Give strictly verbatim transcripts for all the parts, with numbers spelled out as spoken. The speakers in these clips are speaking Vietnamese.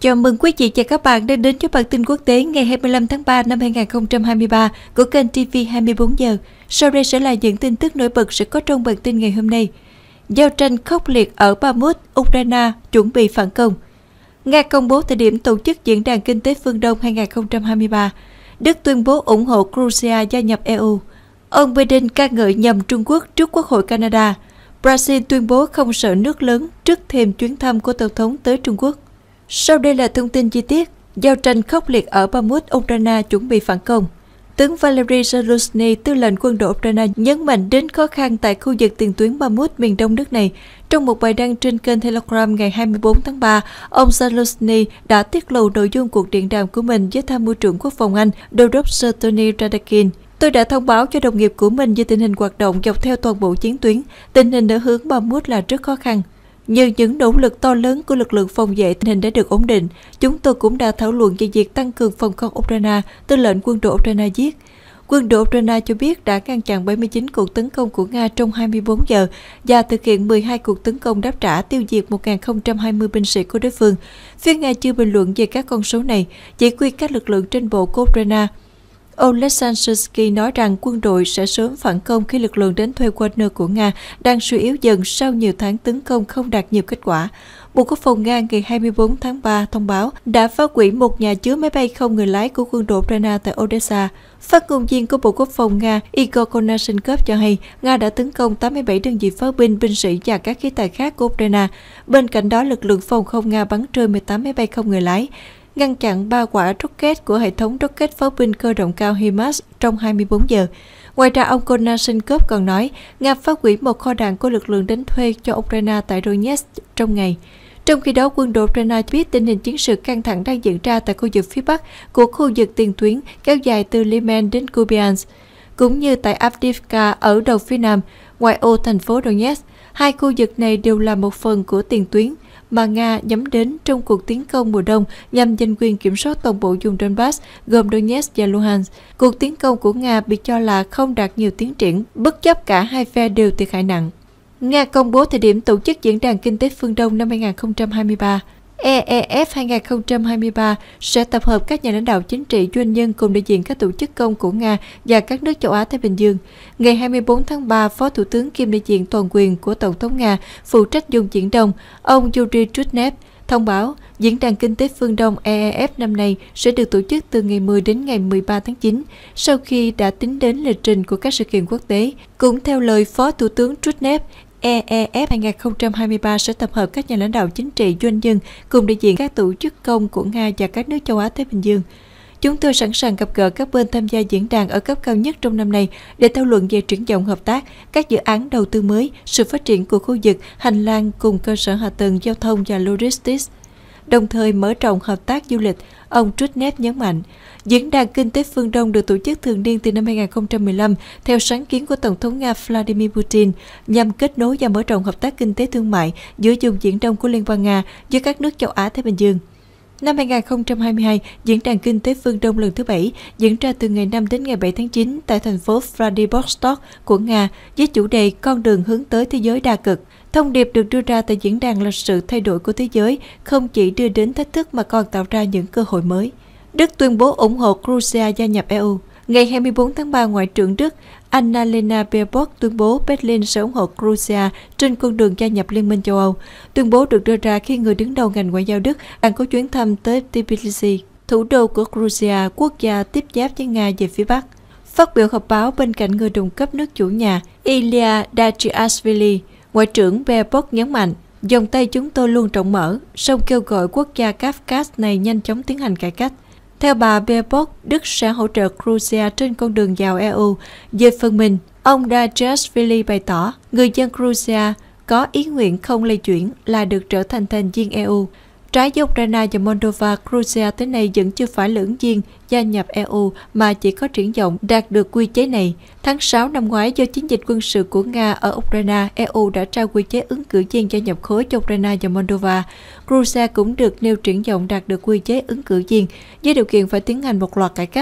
Chào mừng quý vị và các bạn đã đến với bản tin quốc tế ngày hai mươi lăm tháng ba năm hai nghìn không trăm hai mươi ba của kênh ti vi hai mươi bốn giờ. Sau đây sẽ là những tin tức nổi bật sẽ có trong bản tin ngày hôm nay. Giao tranh khốc liệt ở Bakhmut, Ukraine chuẩn bị phản công. Nga công bố thời điểm tổ chức Diễn đàn Kinh tế Phương Đông hai nghìn không trăm hai mươi ba. Đức tuyên bố ủng hộ Georgia gia nhập e u. Ông Biden ca ngợi nhầm Trung Quốc trước Quốc hội Canada. Brazil tuyên bố không sợ nước lớn trước thềm chuyến thăm của Tổng thống tới Trung Quốc. Sau đây là thông tin chi tiết. Giao tranh khốc liệt ở Bakhmut, Ukraine chuẩn bị phản công. Tướng Valery Zaluzhny, tư lệnh quân đội Ukraine, nhấn mạnh đến khó khăn tại khu vực tiền tuyến Bakhmut, miền đông nước này. Trong một bài đăng trên kênh Telegram ngày hai mươi bốn tháng ba, ông Zaluzhny đã tiết lộ nội dung cuộc điện đàm của mình với tham mưu trưởng quốc phòng Anh Dmytro Radakin. Tôi đã thông báo cho đồng nghiệp của mình về tình hình hoạt động dọc theo toàn bộ chiến tuyến. Tình hình ở hướng Bakhmut là rất khó khăn. Nhờ những nỗ lực to lớn của lực lượng phòng vệ, tình hình đã được ổn định. Chúng tôi cũng đã thảo luận về việc tăng cường phòng không Ukraine, tư lệnh quân đội Ukraine viết. Quân đội Ukraine cho biết đã ngăn chặn bảy mươi chín cuộc tấn công của Nga trong hai mươi bốn giờ và thực hiện mười hai cuộc tấn công đáp trả tiêu diệt một nghìn không trăm hai mươi binh sĩ của đối phương. Phía Nga chưa bình luận về các con số này, chỉ quy các lực lượng trên bộ của Ukraine. Oleksandr Syrskyi nói rằng quân đội sẽ sớm phản công khi lực lượng đánh thuê Wagner của Nga đang suy yếu dần sau nhiều tháng tấn công không đạt nhiều kết quả. Bộ Quốc phòng Nga ngày hai mươi bốn tháng ba thông báo đã phá hủy một nhà chứa máy bay không người lái của quân đội Ukraine tại Odessa. Phát ngôn viên của Bộ Quốc phòng Nga Igor Konashenkov cho hay Nga đã tấn công tám mươi bảy đơn vị pháo binh, binh sĩ và các khí tài khác của Ukraine. Bên cạnh đó, lực lượng phòng không Nga bắn rơi mười tám máy bay không người lái, ngăn chặn ba quả rocket của hệ thống rocket pháo binh cơ động cao HIMARS trong hai mươi bốn giờ. Ngoài ra, ông Konashenkov còn nói Nga phá hủy một kho đạn của lực lượng đánh thuê cho Ukraine tại Donetsk trong ngày. Trong khi đó, quân đội Ukraine biết tình hình chiến sự căng thẳng đang diễn ra tại khu vực phía bắc của khu vực tiền tuyến kéo dài từ Liman đến Kupiansk, cũng như tại Avdiivka ở đầu phía nam, ngoại ô thành phố Donetsk. Hai khu vực này đều là một phần của tiền tuyến mà Nga nhắm đến trong cuộc tiến công mùa đông nhằm giành quyền kiểm soát toàn bộ vùng Donbass gồm Donetsk và Luhansk. Cuộc tiến công của Nga bị cho là không đạt nhiều tiến triển, bất chấp cả hai phe đều thiệt hại nặng. Nga công bố thời điểm tổ chức Diễn đàn Kinh tế Phương Đông năm hai nghìn không trăm hai mươi ba. e e ép hai nghìn không trăm hai mươi ba sẽ tập hợp các nhà lãnh đạo chính trị, doanh nhân cùng đại diện các tổ chức công của Nga và các nước châu Á-Thái Bình Dương. Ngày hai mươi bốn tháng ba, Phó Thủ tướng kiêm đại diện toàn quyền của Tổng thống Nga phụ trách vùng Viễn Đông, ông Yuri Trutnev, thông báo Diễn đàn Kinh tế Phương Đông e e ép năm nay sẽ được tổ chức từ ngày mười đến ngày mười ba tháng chín, sau khi đã tính đến lịch trình của các sự kiện quốc tế. Cũng theo lời Phó Thủ tướng Trutnev, e e ép hai nghìn không trăm hai mươi ba sẽ tập hợp các nhà lãnh đạo chính trị, doanh nhân cùng đại diện các tổ chức công của Nga và các nước châu Á-Thái Bình Dương. Chúng tôi sẵn sàng gặp gỡ các bên tham gia diễn đàn ở cấp cao nhất trong năm nay để thảo luận về triển vọng hợp tác, các dự án đầu tư mới, sự phát triển của khu vực, hành lang cùng cơ sở hạ tầng giao thông và logistics, đồng thời mở rộng hợp tác du lịch, ông Trutnev nhấn mạnh. Diễn đàn Kinh tế Phương Đông được tổ chức thường niên từ năm hai nghìn không trăm mười lăm theo sáng kiến của Tổng thống Nga Vladimir Putin nhằm kết nối và mở rộng hợp tác kinh tế thương mại giữa vùng Viễn Đông của Liên bang Nga với các nước châu Á-Thái Bình Dương. Năm hai nghìn không trăm hai mươi hai, Diễn đàn Kinh tế Phương Đông lần thứ bảy diễn ra từ ngày năm đến ngày bảy tháng chín tại thành phố Vladivostok của Nga với chủ đề Con đường hướng tới thế giới đa cực. Thông điệp được đưa ra tại diễn đàn là sự thay đổi của thế giới không chỉ đưa đến thách thức mà còn tạo ra những cơ hội mới. Đức tuyên bố ủng hộ Georgia gia nhập e u. Ngày hai mươi bốn tháng ba, Ngoại trưởng Đức Annalena Baerbock tuyên bố Berlin sẽ ủng hộ Georgia trên con đường gia nhập Liên minh châu Âu. Tuyên bố được đưa ra khi người đứng đầu ngành ngoại giao Đức đang có chuyến thăm tới Tbilisi, thủ đô của Georgia, quốc gia tiếp giáp với Nga về phía Bắc. Phát biểu họp báo bên cạnh người đồng cấp nước chủ nhà Ilya Dachiashvili, Ngoại trưởng Baerbock nhấn mạnh, dòng tay chúng tôi luôn rộng mở, song kêu gọi quốc gia Caucasus này nhanh chóng tiến hành cải cách. Theo bà Baerbock, Đức sẽ hỗ trợ Georgia trên con đường vào e u. Về phần mình, ông Dachiashvili bày tỏ, người dân Georgia có ý nguyện không lây chuyển là được trở thành thành viên e u. Trái với Ukraine và Moldova, Georgia tới nay vẫn chưa phải là ứng viên gia nhập e u mà chỉ có triển vọng đạt được quy chế này. Tháng sáu năm ngoái, do chiến dịch quân sự của Nga ở Ukraine, e u đã trao quy chế ứng cử viên gia nhập khối cho Ukraine và Moldova. Georgia cũng được nêu triển vọng đạt được quy chế ứng cử viên với điều kiện phải tiến hành một loạt cải cách.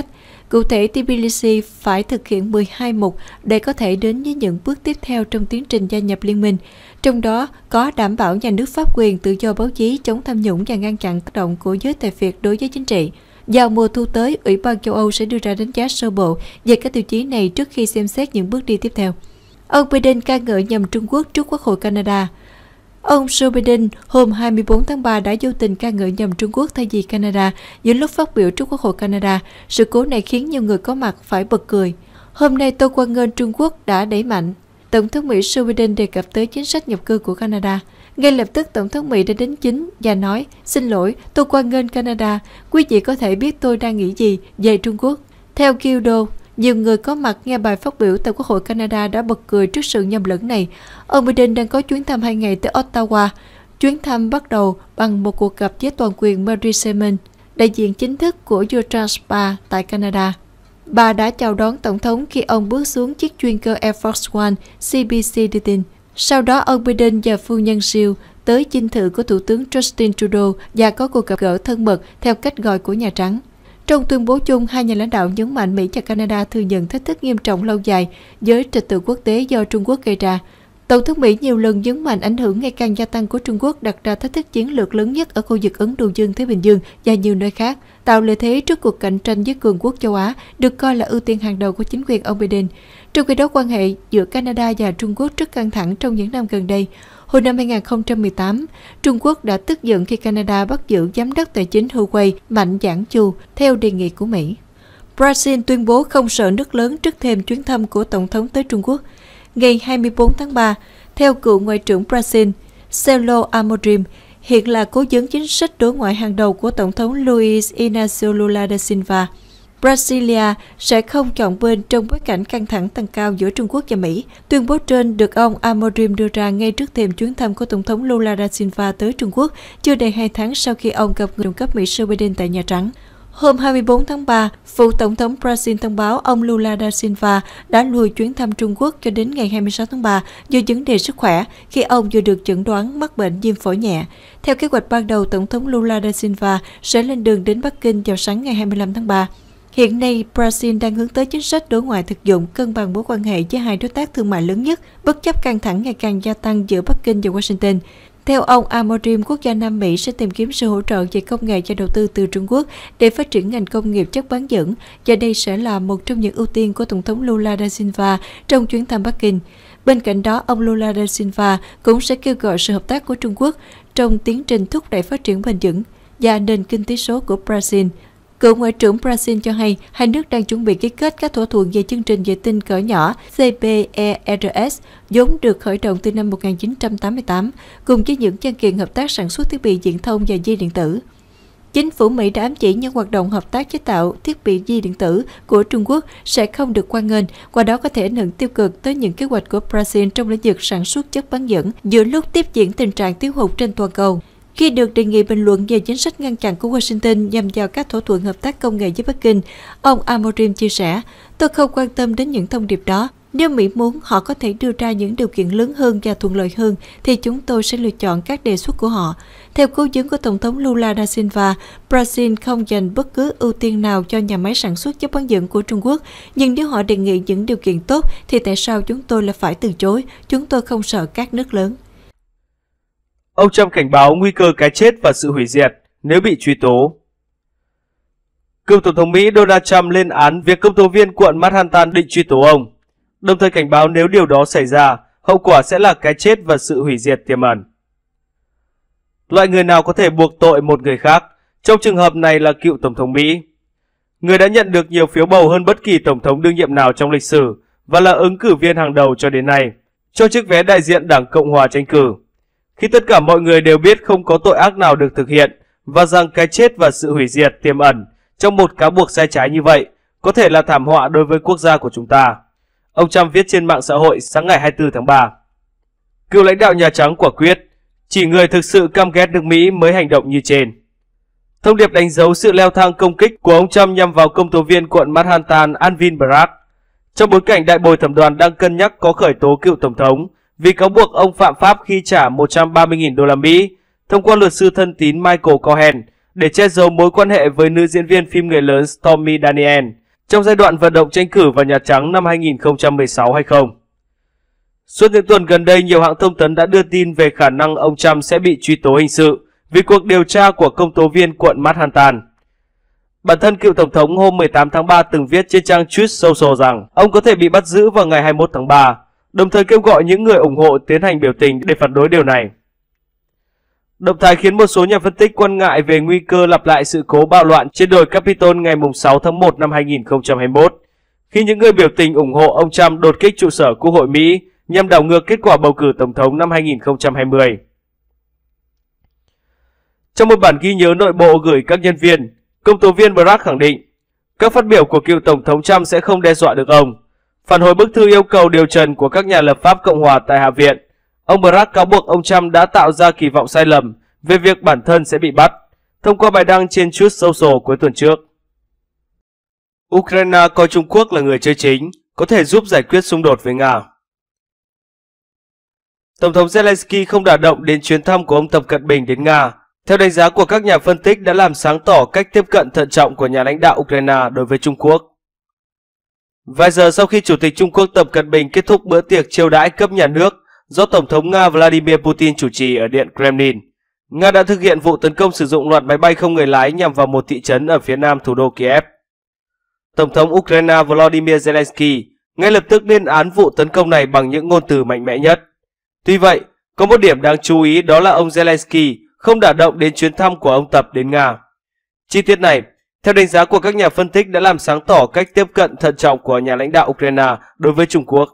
Cụ thể, Tbilisi phải thực hiện mười hai mục để có thể đến với những bước tiếp theo trong tiến trình gia nhập liên minh, trong đó có đảm bảo nhà nước pháp quyền, tự do báo chí, chống tham nhũng và ngăn chặn tác động của giới tài phiệt đối với chính trị. Vào mùa thu tới, Ủy ban châu Âu sẽ đưa ra đánh giá sơ bộ về các tiêu chí này trước khi xem xét những bước đi tiếp theo. Ông Biden ca ngợi nhằm Trung Quốc trước Quốc hội Canada. Ông Joe Biden hôm hai mươi tư tháng ba đã vô tình ca ngợi nhằm Trung Quốc thay vì Canada giữa lúc phát biểu trước Quốc hội Canada. Sự cố này khiến nhiều người có mặt phải bật cười. Hôm nay, tôi hoan nghênh Trung Quốc đã đẩy mạnh. Tổng thống Mỹ Joe Biden đề cập tới chính sách nhập cư của Canada. Ngay lập tức, Tổng thống Mỹ đã đính chính và nói, xin lỗi, tôi hoan nghênh Canada. Quý vị có thể biết tôi đang nghĩ gì về Trung Quốc. Theo Guido, nhiều người có mặt nghe bài phát biểu tại Quốc hội Canada đã bật cười trước sự nhầm lẫn này. Ông Biden đang có chuyến thăm hai ngày tới Ottawa. Chuyến thăm bắt đầu bằng một cuộc gặp với toàn quyền Mary Simon, đại diện chính thức của Eurospa tại Canada. Bà đã chào đón Tổng thống khi ông bước xuống chiếc chuyên cơ Air Force One, xê bê xê đưa tin. Sau đó, ông Biden và phu nhân Jill tới dinh thự của Thủ tướng Justin Trudeau và có cuộc gặp gỡ thân mật theo cách gọi của Nhà Trắng. Trong tuyên bố chung, hai nhà lãnh đạo nhấn mạnh Mỹ và Canada thừa nhận thách thức nghiêm trọng lâu dài với trật tự quốc tế do Trung Quốc gây ra. Tổng thống Mỹ nhiều lần nhấn mạnh ảnh hưởng ngày càng gia tăng của Trung Quốc đặt ra thách thức chiến lược lớn nhất ở khu vực Ấn Độ Dương-Thái Bình Dương và nhiều nơi khác, tạo lợi thế trước cuộc cạnh tranh với cường quốc châu Á, được coi là ưu tiên hàng đầu của chính quyền ông Biden. Trong khi đó, quan hệ giữa Canada và Trung Quốc rất căng thẳng trong những năm gần đây. Hồi năm hai nghìn không trăm mười tám, Trung Quốc đã tức giận khi Canada bắt giữ giám đốc tài chính Huawei Mạnh Giảng Chu theo đề nghị của Mỹ. Brazil tuyên bố không sợ nước lớn trước thềm chuyến thăm của Tổng thống tới Trung Quốc. Ngày hai mươi tư tháng ba, theo cựu Ngoại trưởng Brazil, Celso Amorim, hiện là cố vấn chính sách đối ngoại hàng đầu của Tổng thống Luiz Inácio Lula da Silva, Brasilia sẽ không chọn bên trong bối cảnh căng thẳng tăng cao giữa Trung Quốc và Mỹ. Tuyên bố trên được ông Amorim đưa ra ngay trước thềm chuyến thăm của Tổng thống Lula da Silva tới Trung Quốc, chưa đầy hai tháng sau khi ông gặp người đồng cấp Mỹ Joe Biden tại Nhà Trắng. Hôm hai mươi tư tháng ba, phụ Tổng thống Brazil thông báo ông Lula da Silva đã lùi chuyến thăm Trung Quốc cho đến ngày hai mươi sáu tháng ba do vấn đề sức khỏe khi ông vừa được chẩn đoán mắc bệnh viêm phổi nhẹ. Theo kế hoạch ban đầu, Tổng thống Lula da Silva sẽ lên đường đến Bắc Kinh vào sáng ngày hai mươi lăm tháng ba. Hiện nay, Brazil đang hướng tới chính sách đối ngoại thực dụng cân bằng mối quan hệ với hai đối tác thương mại lớn nhất, bất chấp căng thẳng ngày càng gia tăng giữa Bắc Kinh và Washington. Theo ông Amorim, quốc gia Nam Mỹ sẽ tìm kiếm sự hỗ trợ về công nghệ và đầu tư từ Trung Quốc để phát triển ngành công nghiệp chất bán dẫn, và đây sẽ là một trong những ưu tiên của Tổng thống Lula da Silva trong chuyến thăm Bắc Kinh. Bên cạnh đó, ông Lula da Silva cũng sẽ kêu gọi sự hợp tác của Trung Quốc trong tiến trình thúc đẩy phát triển bền vững và nền kinh tế số của Brazil. Cựu Ngoại trưởng Brazil cho hay hai nước đang chuẩn bị ký kết các thỏa thuận về chương trình vệ tinh cỡ nhỏ C P E R S vốn được khởi động từ năm một nghìn chín trăm tám mươi tám, cùng với những văn kiện hợp tác sản xuất thiết bị viễn thông và dây điện tử. Chính phủ Mỹ đã ám chỉ những hoạt động hợp tác chế tạo thiết bị dây điện tử của Trung Quốc sẽ không được hoan nghênh, qua đó có thể ảnh hưởng tiêu cực tới những kế hoạch của Brazil trong lĩnh vực sản xuất chất bán dẫn giữa lúc tiếp diễn tình trạng thiếu hụt trên toàn cầu. Khi được đề nghị bình luận về chính sách ngăn chặn của Washington nhằm vào các thỏa thuận hợp tác công nghệ với Bắc Kinh, ông Amorim chia sẻ, tôi không quan tâm đến những thông điệp đó. Nếu Mỹ muốn họ có thể đưa ra những điều kiện lớn hơn và thuận lợi hơn, thì chúng tôi sẽ lựa chọn các đề xuất của họ. Theo cố vấn của Tổng thống Lula da Silva, Brazil không dành bất cứ ưu tiên nào cho nhà máy sản xuất chất bán dẫn của Trung Quốc, nhưng nếu họ đề nghị những điều kiện tốt, thì tại sao chúng tôi lại phải từ chối? Chúng tôi không sợ các nước lớn. Ông Trump cảnh báo nguy cơ cái chết và sự hủy diệt nếu bị truy tố. Cựu Tổng thống Mỹ Donald Trump lên án việc công tố viên quận Manhattan định truy tố ông, đồng thời cảnh báo nếu điều đó xảy ra, hậu quả sẽ là cái chết và sự hủy diệt tiềm ẩn. Loại người nào có thể buộc tội một người khác, trong trường hợp này là cựu Tổng thống Mỹ, người đã nhận được nhiều phiếu bầu hơn bất kỳ Tổng thống đương nhiệm nào trong lịch sử và là ứng cử viên hàng đầu cho đến nay, cho chiếc vé đại diện Đảng Cộng hòa tranh cử. Khi tất cả mọi người đều biết không có tội ác nào được thực hiện và rằng cái chết và sự hủy diệt tiềm ẩn trong một cáo buộc sai trái như vậy có thể là thảm họa đối với quốc gia của chúng ta, ông Trump viết trên mạng xã hội sáng ngày hai mươi tư tháng ba. Cựu lãnh đạo Nhà Trắng quả quyết, chỉ người thực sự căm ghét nước Mỹ mới hành động như trên. Thông điệp đánh dấu sự leo thang công kích của ông Trump nhằm vào công tố viên quận Manhattan Alvin Bragg, trong bối cảnh đại bồi thẩm đoàn đang cân nhắc có khởi tố cựu Tổng thống vì cáo buộc ông phạm pháp khi trả một trăm ba mươi nghìn đô la Mỹ thông qua luật sư thân tín Michael Cohen để che giấu mối quan hệ với nữ diễn viên phim người lớn Stormy Daniels trong giai đoạn vận động tranh cử vào Nhà Trắng năm hai nghìn không trăm mười sáu hay không? Suốt những tuần gần đây, nhiều hãng thông tấn đã đưa tin về khả năng ông Trump sẽ bị truy tố hình sự vì cuộc điều tra của công tố viên quận Manhattan. Bản thân cựu Tổng thống hôm mười tám tháng ba từng viết trên trang Truth Social rằng ông có thể bị bắt giữ vào ngày hai mươi mốt tháng ba, đồng thời kêu gọi những người ủng hộ tiến hành biểu tình để phản đối điều này. Động thái khiến một số nhà phân tích quan ngại về nguy cơ lặp lại sự cố bạo loạn trên đồi Capitol ngày sáu tháng một năm hai nghìn không trăm hai mươi mốt, khi những người biểu tình ủng hộ ông Trump đột kích trụ sở Quốc hội Mỹ nhằm đảo ngược kết quả bầu cử Tổng thống năm hai nghìn không trăm hai mươi. Trong một bản ghi nhớ nội bộ gửi các nhân viên, công tố viên Bragg khẳng định các phát biểu của cựu Tổng thống Trump sẽ không đe dọa được ông. Phản hồi bức thư yêu cầu điều trần của các nhà lập pháp Cộng hòa tại Hạ viện, ông Bragg cáo buộc ông Trump đã tạo ra kỳ vọng sai lầm về việc bản thân sẽ bị bắt, thông qua bài đăng trên Truth Social cuối tuần trước. Ukraine coi Trung Quốc là người chơi chính, có thể giúp giải quyết xung đột với Nga. Tổng thống Zelensky không đả động đến chuyến thăm của ông Tập Cận Bình đến Nga, theo đánh giá của các nhà phân tích đã làm sáng tỏ cách tiếp cận thận trọng của nhà lãnh đạo Ukraine đối với Trung Quốc. Vài giờ sau khi Chủ tịch Trung Quốc Tập Cận Bình kết thúc bữa tiệc chiêu đãi cấp nhà nước do Tổng thống Nga Vladimir Putin chủ trì ở Điện Kremlin, Nga đã thực hiện vụ tấn công sử dụng loạt máy bay không người lái nhằm vào một thị trấn ở phía nam thủ đô Kiev. Tổng thống Ukraine Volodymyr Zelensky ngay lập tức lên án vụ tấn công này bằng những ngôn từ mạnh mẽ nhất. Tuy vậy, có một điểm đáng chú ý, đó là ông Zelensky không đả động đến chuyến thăm của ông Tập đến Nga. Chi tiết này, theo đánh giá của các nhà phân tích, đã làm sáng tỏ cách tiếp cận thận trọng của nhà lãnh đạo Ukraine đối với Trung Quốc.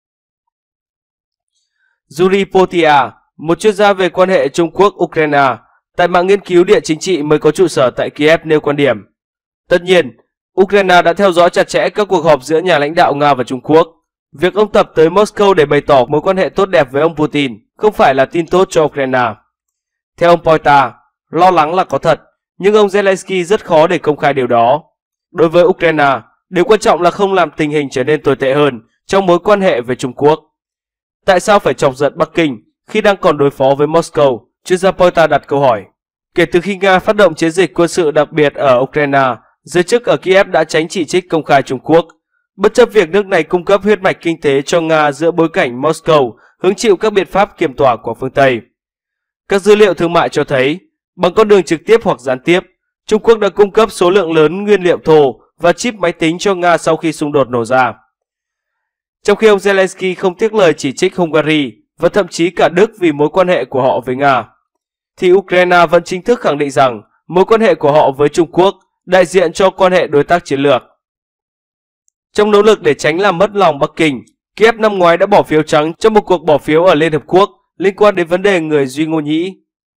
Yuri Potia, một chuyên gia về quan hệ Trung Quốc-Ukraine tại mạng nghiên cứu địa chính trị mới có trụ sở tại Kiev, nêu quan điểm. Tất nhiên, Ukraine đã theo dõi chặt chẽ các cuộc họp giữa nhà lãnh đạo Nga và Trung Quốc. Việc ông Tập tới Moscow để bày tỏ mối quan hệ tốt đẹp với ông Putin không phải là tin tốt cho Ukraine. Theo ông Poita, lo lắng là có thật, nhưng ông Zelensky rất khó để công khai điều đó. Đối với Ukraine, điều quan trọng là không làm tình hình trở nên tồi tệ hơn trong mối quan hệ với Trung Quốc. Tại sao phải chọc giận Bắc Kinh khi đang còn đối phó với Moscow? Chuyên gia Poita đặt câu hỏi. Kể từ khi Nga phát động chiến dịch quân sự đặc biệt ở Ukraine, giới chức ở Kiev đã tránh chỉ trích công khai Trung Quốc, bất chấp việc nước này cung cấp huyết mạch kinh tế cho Nga giữa bối cảnh Moscow hứng chịu các biện pháp kiềm tỏa của phương Tây. Các dữ liệu thương mại cho thấy, bằng con đường trực tiếp hoặc gián tiếp, Trung Quốc đã cung cấp số lượng lớn nguyên liệu thô và chip máy tính cho Nga sau khi xung đột nổ ra. Trong khi ông Zelensky không tiếc lời chỉ trích Hungary và thậm chí cả Đức vì mối quan hệ của họ với Nga, thì Ukraine vẫn chính thức khẳng định rằng mối quan hệ của họ với Trung Quốc đại diện cho quan hệ đối tác chiến lược. Trong nỗ lực để tránh làm mất lòng Bắc Kinh, Kiev năm ngoái đã bỏ phiếu trắng trong một cuộc bỏ phiếu ở Liên Hợp Quốc liên quan đến vấn đề người Duy Ngô Nhĩ.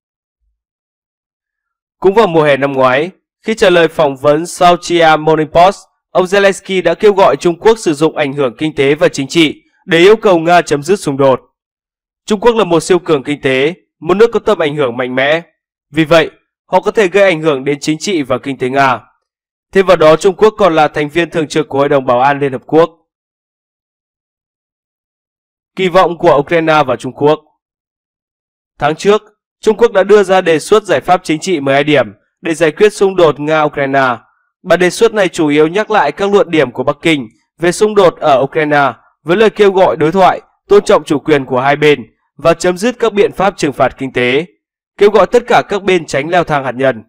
Cũng vào mùa hè năm ngoái, khi trả lời phỏng vấn South China Morning Post, ông Zelensky đã kêu gọi Trung Quốc sử dụng ảnh hưởng kinh tế và chính trị để yêu cầu Nga chấm dứt xung đột. Trung Quốc là một siêu cường kinh tế, một nước có tầm ảnh hưởng mạnh mẽ. Vì vậy, họ có thể gây ảnh hưởng đến chính trị và kinh tế Nga. Thêm vào đó, Trung Quốc còn là thành viên thường trực của Hội đồng Bảo an Liên Hợp Quốc. Kỳ vọng của Ukraine và Trung Quốc. Tháng trước, Trung Quốc đã đưa ra đề xuất giải pháp chính trị mười hai điểm để giải quyết xung đột Nga-Ukraine. Bản đề xuất này chủ yếu nhắc lại các luận điểm của Bắc Kinh về xung đột ở Ukraine với lời kêu gọi đối thoại, tôn trọng chủ quyền của hai bên và chấm dứt các biện pháp trừng phạt kinh tế, kêu gọi tất cả các bên tránh leo thang hạt nhân.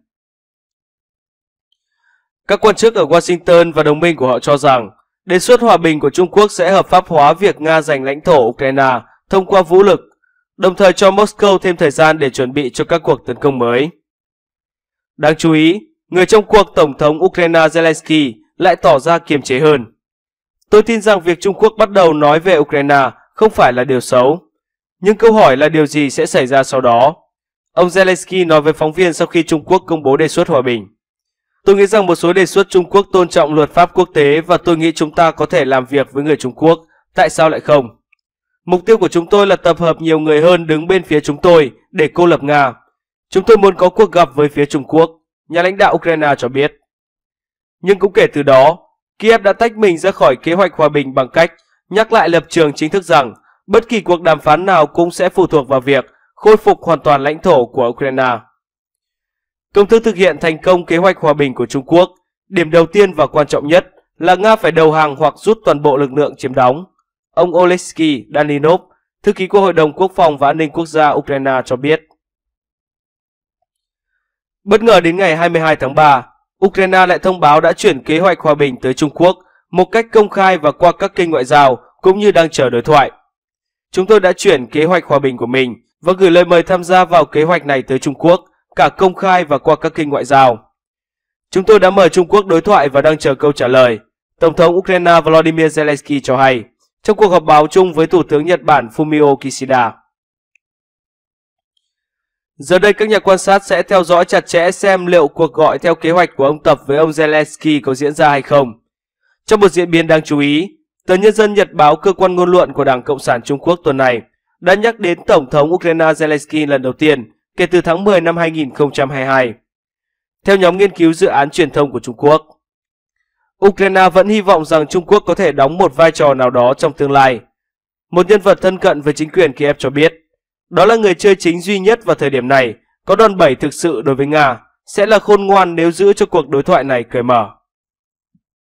Các quan chức ở Washington và đồng minh của họ cho rằng đề xuất hòa bình của Trung Quốc sẽ hợp pháp hóa việc Nga giành lãnh thổ Ukraine thông qua vũ lực, đồng thời cho Moscow thêm thời gian để chuẩn bị cho các cuộc tấn công mới. Đáng chú ý, người trong cuộc Tổng thống Ukraine Zelensky lại tỏ ra kiềm chế hơn. Tôi tin rằng việc Trung Quốc bắt đầu nói về Ukraine không phải là điều xấu, nhưng câu hỏi là điều gì sẽ xảy ra sau đó. Ông Zelensky nói với phóng viên sau khi Trung Quốc công bố đề xuất hòa bình. Tôi nghĩ rằng một số đề xuất Trung Quốc tôn trọng luật pháp quốc tế và tôi nghĩ chúng ta có thể làm việc với người Trung Quốc, tại sao lại không? Mục tiêu của chúng tôi là tập hợp nhiều người hơn đứng bên phía chúng tôi để cô lập Nga. Chúng tôi muốn có cuộc gặp với phía Trung Quốc, nhà lãnh đạo Ukraine cho biết. Nhưng cũng kể từ đó, Kiev đã tách mình ra khỏi kế hoạch hòa bình bằng cách nhắc lại lập trường chính thức rằng bất kỳ cuộc đàm phán nào cũng sẽ phụ thuộc vào việc khôi phục hoàn toàn lãnh thổ của Ukraine. Công thức thực hiện thành công kế hoạch hòa bình của Trung Quốc, điểm đầu tiên và quan trọng nhất là Nga phải đầu hàng hoặc rút toàn bộ lực lượng chiếm đóng. Ông Oleksiy Daninov, thư ký của Hội đồng Quốc phòng và An ninh Quốc gia Ukraine cho biết. Bất ngờ đến ngày hai mươi hai tháng ba, Ukraine lại thông báo đã chuyển kế hoạch hòa bình tới Trung Quốc một cách công khai và qua các kênh ngoại giao, cũng như đang chờ đối thoại. Chúng tôi đã chuyển kế hoạch hòa bình của mình và gửi lời mời tham gia vào kế hoạch này tới Trung Quốc, cả công khai và qua các kênh ngoại giao. Chúng tôi đã mời Trung Quốc đối thoại và đang chờ câu trả lời, Tổng thống Ukraine Volodymyr Zelensky cho hay, trong cuộc họp báo chung với Thủ tướng Nhật Bản Fumio Kishida. Giờ đây các nhà quan sát sẽ theo dõi chặt chẽ xem liệu cuộc gọi theo kế hoạch của ông Tập với ông Zelensky có diễn ra hay không. Trong một diễn biến đáng chú ý, tờ Nhân dân Nhật báo, cơ quan ngôn luận của Đảng Cộng sản Trung Quốc tuần này, đã nhắc đến Tổng thống Ukraine Zelensky lần đầu tiên kể từ tháng mười năm hai nghìn không trăm hai mươi hai. Theo nhóm nghiên cứu dự án truyền thông của Trung Quốc, Ukraine vẫn hy vọng rằng Trung Quốc có thể đóng một vai trò nào đó trong tương lai. Một nhân vật thân cận với chính quyền Kiev cho biết, đó là người chơi chính duy nhất vào thời điểm này có đòn bẩy thực sự đối với Nga, sẽ là khôn ngoan nếu giữ cho cuộc đối thoại này cởi mở.